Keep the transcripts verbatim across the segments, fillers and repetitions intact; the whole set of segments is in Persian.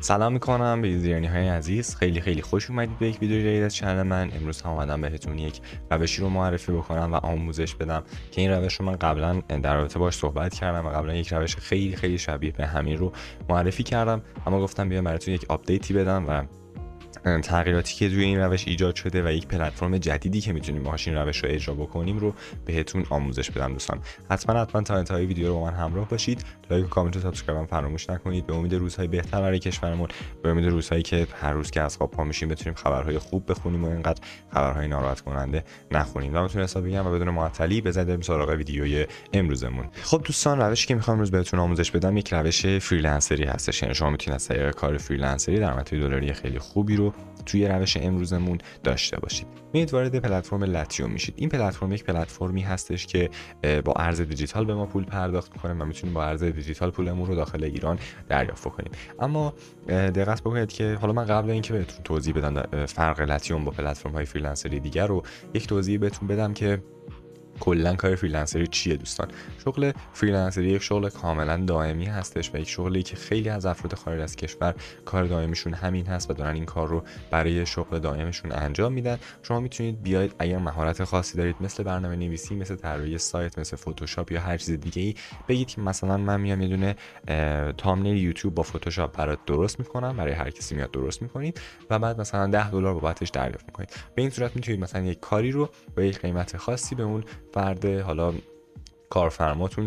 سلام میکنم به یوزرنی‌های عزیز. خیلی خیلی خوش اومدید به یک ویدیو جدید از چنل من. امروز هم اومدم بهتون یک روشی رو معرفی بکنم و آموزش بدم که این روش رو من قبلا در رابطه باهاش صحبت کردم و قبلا یک روش خیلی خیلی شبیه به همین رو معرفی کردم، اما گفتم بیام براتون یک آپدیتی بدم و تغییراتی که روی این روش ایجاد شده و یک پلتفرم جدیدی که میتونیم باهاش این روش رو اجرا بکنیم رو بهتون آموزش بدم. دوستان حتما حتما تا انتهای ویدیو رو با من همراه باشید. لایک و کامنت و سابسکرایب هم فراموش نکنید. به امید روزهای بهتر برای کشورمون، به امید روزهایی که هر روز که از خواب پا میشیم بتونیم خبرهای خوب بخونیم و اینقدر خبرهای ناراحت کننده نخونیم. دمتون حساب بگم و بدون معطلی بزنیم سراغ ویدیوی امروزمون. خب دوستان، روشی که میخوام امروز بهتون آموزش بدم یک روش فریلنسری هستش. یعنی شما میتونید از طریق کار فریلنسری درآمدهای دلاری خیلی خوبی رو توی روش امروزمون داشته باشید. میید وارد پلتفرم لاتیوم میشید. این پلتفرم یک پلتفرمی هستش که با ارز دیجیتال به ما پول پرداخت میکنه و میتونیم با ارز دیجیتال پولمون رو داخل ایران دریافت کنیم. اما دقت بکنید که حالا من قبل اینکه بهتون توضیح بدم فرق لاتیوم با پلتفرم های فریلنسری دیگر رو یک توضیح بهتون بدم که کلا کار فریلنسری چیه. دوستان، شغل فریلنسری یک شغل کاملا دائمی هستش و یک شغلی که خیلی از افراد خارج از کشور کار دائمیشون همین هست و دارن این کار رو برای شغل دائمشون انجام میدن. شما میتونید بیاید اگر مهارت خاصی دارید مثل برنامه نویسی، مثل طراحی سایت، مثل فتوشاپ یا هر چیز دیگه ای، بگید که مثلا من میام یه دونه تامنیل یوتیوب با فتوشاپ برات درست میکنم، برای هر کسی میاد درست میکنید و بعد مثلا ده دلار بابتش دریافت میکنید. به این صورت میتونید مثلا یک کاری رو با یک قیمت خاصی به اون فرد حالا کارفرماتون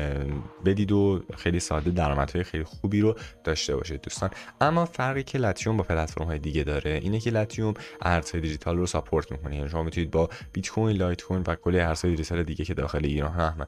بدید و خیلی ساده درآمدهای خیلی خوبی رو داشته باشید. دوستان، اما فرقی که لاتیوم با پلتفرم های دیگه داره اینه که لاتیوم ارزهای دیجیتال رو ساپورت میکنه. یعنی شما میتونید با بیت کوین، لایت کوین و کلی ارزهای دیجیتال دیگه که داخل ایران هم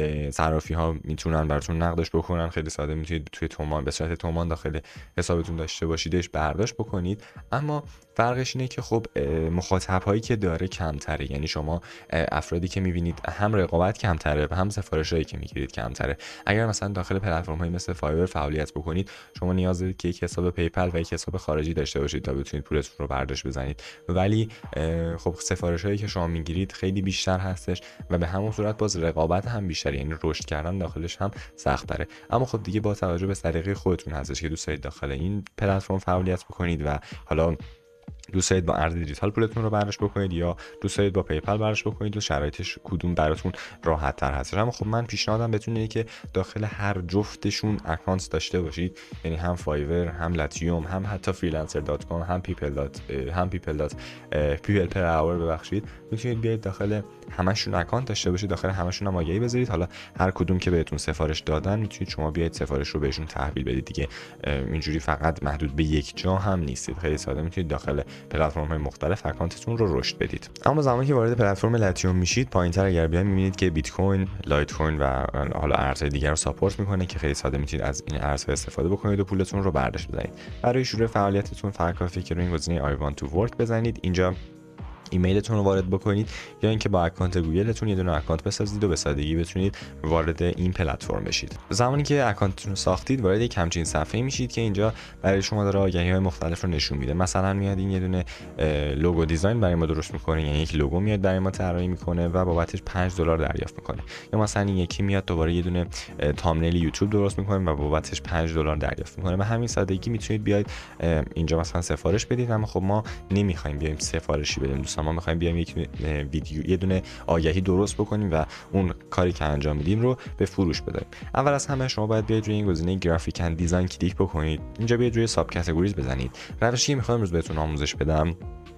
صرافی ها میتونن براتون نقدش بکنن، خیلی ساده میتونید توی تومان به صورت تومان داخل حسابتون داشته باشیدش، برداشت بکنید. اما فرقش اینه که خب مخاطب هایی که داره کمتره. یعنی شما افرادی که میبینید هم رقابت کمتره و هم سفارش هایی که میگیرید کمتره. اگر مثلا داخل پلتفرم هایی مثل فایور فعالیت بکنید، شما نیاز دارید که یک حساب پیپل و یک حساب خارجی داشته باشید تا بتونید پولتون رو برداشت بزنید. ولی خب سفارش هایی که شما میگیرید خیلی بیشتر هستش و به همون صورت باز رقابت هم بیشتره، یعنی رشد کردن داخلش هم سخت تره. اما خب دیگه با توجه به سلیقه خودتون هستش که دوست دارید داخل این پلتفرم فعالیت بکنید و حالا دوست دارید با ارز دیجیتال پولتون رو برداشت بکنید یا دوست دارید با پیپل برداشت بکنید و شرایطش کدوم براتون راحت تر هست. اما خب من پیشنهادم بهتون اینه که داخل هر جفتشون اکانت داشته باشید. یعنی هم فایور، هم لاتیوم، هم حتی فریلنسر دات کام، هم پیپل دات هم پیپل دات پیپل پر اور ببخشید، میتونید بیاید داخل همشون اکانت داشته باشید، داخل همشون هم آگهی بذارید. حالا هر کدوم که بهتون سفارش دادن میتونید شما بیاید سفارش رو بهشون تحویل بدید دیگه. اینجوری فقط محدود به یک جا هم نیستید، خیلی ساده میتونید داخل پلتفرم های مختلف اکانتتون رو رشد بدید. اما زمانی که وارد پلتفرم لاتیوم میشید، پایینتر اگر بیاید میبینید که بیت کوین، لایت کوین و حالا ارزهای دیگر رو ساپورت میکنه که خیلی ساده میتونید از این ارزها استفاده بکنید و پولتون رو برداشت بزنید. برای شروع فعالیتتون فقط کافیه که روی این گزینه I want to work بزنید. اینجا ایمیلتون رو وارد بکنید یا اینکه با اکانت گوگلتون یه دونه اکانت بسازید و به سادگی بتونید وارد این پلتفرم بشید. زمانی که اکانتتون رو ساختید، وارد یک همچین صفحه میشید که اینجا برای شما داره آگهی‌های مختلف رو نشون میده. مثلا میاد این یه دونه لوگو دیزاین برای ما درست میکنه، یعنی یک لوگو میاد برای ما طراحی میکنه و بابتش پنج دلار دریافت میکنه. یا مثلا این یکی میاد دوباره یه دونه تامنیل یوتیوب درست میکنه و بابتش پنج دلار دریافت میکنه. به همین سادگی میتونید بیاید اینجا مثلا سفارش بدید. اما خب ما نمیخوایم بیایم سفارشی بدیم دوستان، ما میخوایم بیایم یک ویدیو، یه دونه آگهی درست بکنیم و اون کاری که انجام میدیم رو به فروش بدیم. اول از همه شما باید بیاید روی این گزینه گرافیک اند دیزاین کلیک بکنید. اینجا بیاید روی ساب کاتگوریز بزنید. روشی که میخوام امروز بهتون آموزش بدم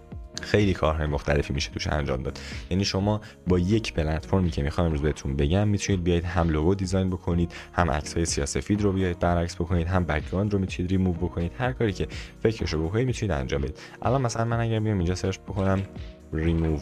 خیلی کارهای مختلفی میشه توش انجام داد. یعنی شما با یک پلتفرمی که میخوام امروز بهتون بگم میتونید بیاید هم لوگو دیزاین بکنید، هم عکس‌های سیاه‌سفید رو بیاید برعکس بکنید، هم بک‌گراند رو میتونید ریموو بکنید. هر کاری که فکرشو بکنید میتونید انجام بدید. الان مثلا من اگر بیام اینجا سرچ بکنم remove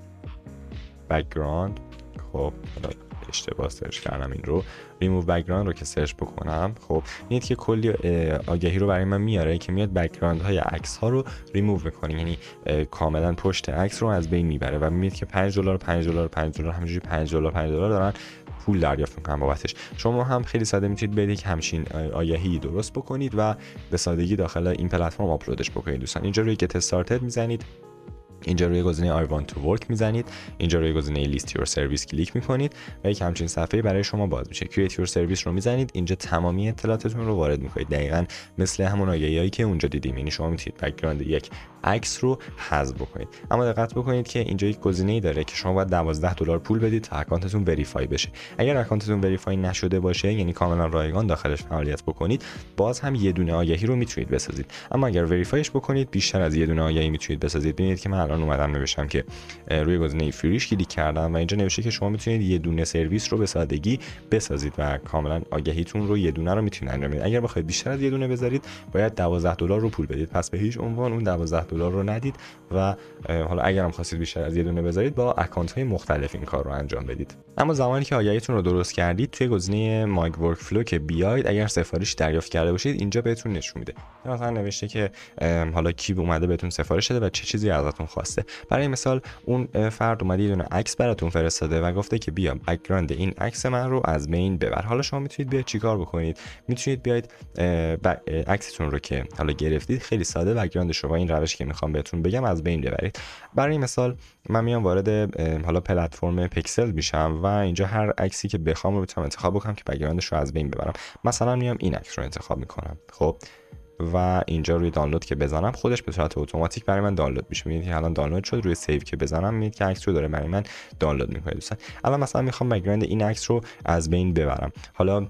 background، خب اشتباه سرچ کردم این رو، remove background رو که سرچ بکنم، خب میاد که کلی آگهی رو برای من میاره که میاد بک‌گراند های عکس ها رو ریموو میکنه، یعنی کاملا پشت عکس رو از بین میبره و میاد که پنج دلار پنج دلار پنج دلار همینجوری پنج دلار پنج دلار دارن پول دریافت میکنن بابتش. شما هم خیلی ساده میتونید برید که همچین آگهی درست بکنید و به سادگی داخل این پلتفرم آپلودش بکنید. دوستان اینجا روی get started میزنید اینجا روی گزینه I want to work میزنید، اینجا روی گزینه list your service کلیک میکنید و یک همچین صفحه برای شما باز میشه. create your service رو میزنید، اینجا تمامی اطلاعاتتون رو وارد میکنید، دقیقاً مثل همون آگهیایی که اونجا دیدیم. یعنی شما میتونید بک‌گراند یک عکس رو حذف بکنید، اما دقت بکنید که اینجا یک گزینه‌ای داره که شما باید دوازده دلار پول بدید تا اکانتتون وریفای بشه. اگر اکانتتون وریفای نشده باشه، یعنی کاملا رایگان داخلش فعالیت بکنید، باز هم یه دونه آگهی رو میتونید بسازید. اما اگر وریفایش بکنید، بیشتر از یه دونه آگهی میتونید بسازید. ببینید که من الان اومدم نوشتم که روی گزینه فریش کلیک کردم و اینجا نوشته که شما میتونید یه دونه سرویس رو به سادگی بسازید و کاملا آگهیتون رو یه دونه رو میتونید انجام بدید. اگر بخواید بیشتر از یه دونه بذارید، باید دوازده دلار رو پول بدید. پس به هیچ عنوان اون دوازده دلار رو ندید و حالا اگرم خواستید بیشتر از یه دونه بذارید، با اکانت های مختلف این کار رو انجام بدید. اما زمانی که آگهیتون رو درست کردید، توی گزینه مای ورک فلو که بیاید، اگر سفارش دریافت کرده باشید، اینجا بهتون نشون میده. مثلا نوشته که حالا کی اومده بهتون سفارش داده و چه چیزی ازتون خواسته. برای مثال اون فرد اومده یه دونه عکس براتون فرستاده و گفته که بیا بک‌گراند این عکس من رو از بین ببر. حالا شما میتونید بیاید چیکار بکنید؟ میتونید بیاید عکستون رو که حالا گرفتید، خیلی ساده بک‌گراندش رو با این روش که میخوام بهتون بگم از بین ببرید. برای مثال من میام وارد حالا پلتفرم پیکسل میشم و اینجا هر عکسی که بخوام رو میتونم انتخاب بکنم که بک‌گراندش رو از بین ببرم. مثلا میام این عکس رو انتخاب میکنم، خب، و اینجا روی دانلود که بزنم، خودش به صورت اتوماتیک برای من دانلود میشه. میبینید که الان دانلود شد. روی سیو که بزنم، میبینید که عکس رو داره برای من دانلود میکنه. دوستان الان مثلا میخوام بک‌گراند این عکس رو از بین ببرم. حالا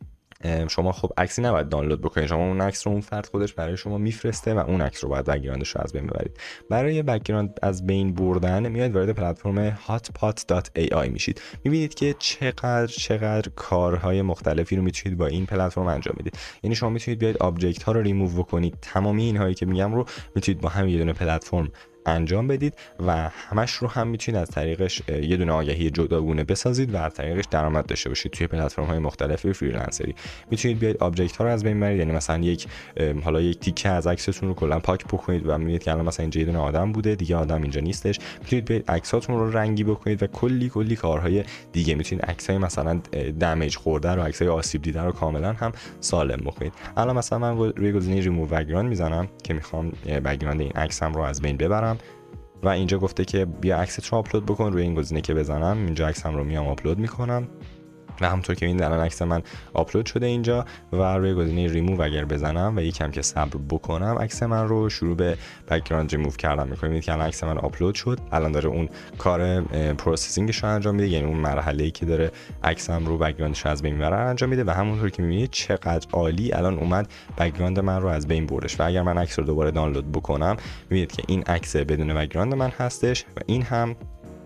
شما خب عکسی نباید دانلود بکنید، شما اون عکس رو اون فرد خودش برای شما میفرسته و اون عکس رو باید بک‌گراندش رو از بین ببرید. برای بک‌گراند از بین بردن میاد وارد پلتفرم hotpot دات ای آی میشید. میبینید که چقدر چقدر کارهای مختلفی رو میتونید با این پلتفرم انجام بدید. یعنی شما میتونید بیاید آبجکت ها رو ریموو بکنید. تمامی اینهایی که میگم رو میتونید با همین یه دونه پلتفرم انجام بدید و همش رو هم میتونید از طریقش یه دونه آگهی جداگونه بسازید و از طریقش درآمد داشته باشید. توی پلتفرم های مختلف فریلنسری میتونید بیاید آبجکت ها رو از بین ببرید. یعنی مثلا یک حالا یک تیکه از عکستون رو کلا پاک بکنید و میبینید که الان مثلا اینجا یه دونه آدم بوده، دیگه آدم اینجا نیستش. میتونید بیاید عکساتون رو رنگی بکنید و کلی کلی کارهای دیگه. میتونید عکسای مثلا دمیج خورده رو، عکسای آسیب دیده رو کاملا هم سالم بکنید. الان مثلا من روی گزینه ریموو بک‌گراند میزنم که میخوام بک‌گراند این عکسم رو از بین ببرم و اینجا گفته که بیا عکست رو آپلود بکن. روی این گزینه که بزنم، اینجا عکسم رو میام آپلود میکنم و همونطور که می‌بینید الان عکس من آپلود شده اینجا و روی گزینه ریموو اگر بزنم و یکم که صبر بکنم، عکس من رو شروع به بک‌گراند ریموو کردن می‌کنه. می‌بینید که الان عکس من آپلود شد. الان داره اون کار پروسسینگش رو انجام میده، یعنی اون مرحله‌ای که داره عکسم رو بک‌گراندش رو از بین می‌بره انجام میده و همونطور که می‌بینید چقدر عالی الان اومد بک‌گراند من رو از بین بردش. و اگر من عکس رو دوباره دانلود بکنم، می‌بینید که این عکس بدون بک‌گراند من هستش و این هم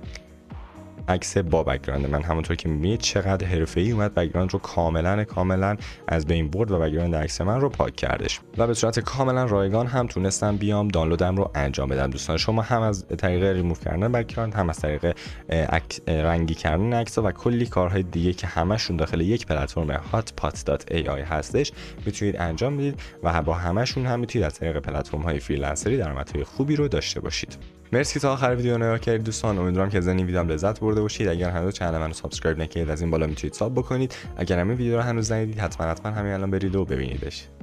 عکس با بک‌گراند من. همونطور که می‌بینید چقدر حرفه‌ای اومد بک‌گراند رو کاملا کاملا از بین برد و بک‌گراند عکس من رو پاک کردش و به صورت کاملا رایگان هم تونستم بیام دانلودم رو انجام بدم. دوستان شما هم از طریق ریموو کردن بک‌گراند، هم از طریق رنگی کردن عکس و کلی کارهای دیگه که همشون داخل یک پلتفرم hotpot دات ای آی هستش میتونید انجام بدید و با همشون هم میتونید از طریق پلتفرم‌های فریلنسری درآمدهای خوبی رو داشته باشید. مرسی تا آخر ویدیو نگاه کردید دوستان. امیدوارم که از این ویدیو هم لذت برده باشید. اگر هنوز کانال منو سابسکرایب نکردید، از این بالا میتونید ساب بکنید. اگر همین ویدیو رو هنوز ندیدید، حتما حتما همین الان برید و ببینیدش.